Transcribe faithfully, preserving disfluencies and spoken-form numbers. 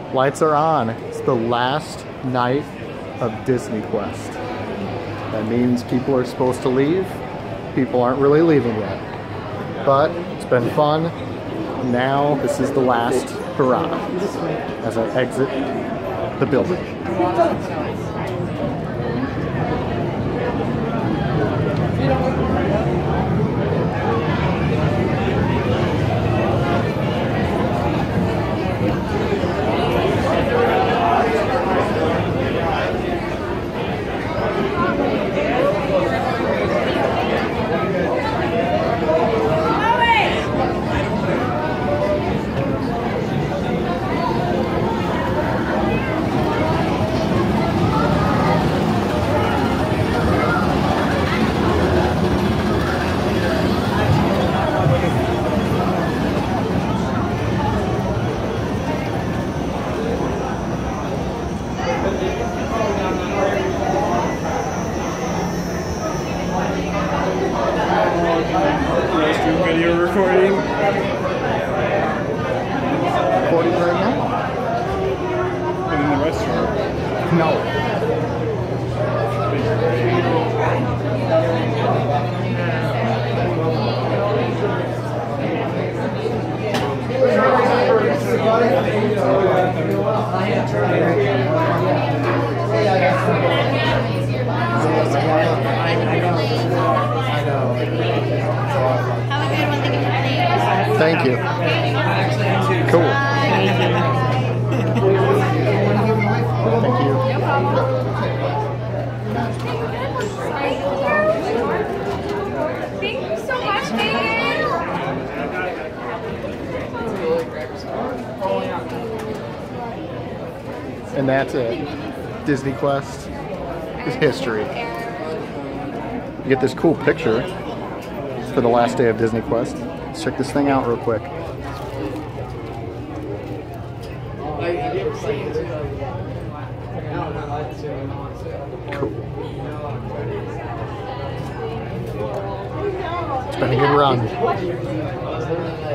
Lights are on. It's the last night of DisneyQuest. That means people are supposed to leave. People aren't really leaving yet. But it's been fun. Now this is the last hurrah as I exit the building. Video recording. Recording right now? And in the restaurant. No. Thank you. Cool. Thank you. No problem. Thank you so much, Megan. And that's it. DisneyQuest is history. You get this cool picture for the last day of DisneyQuest. Let's check this thing out real quick. Cool. It's been a good run.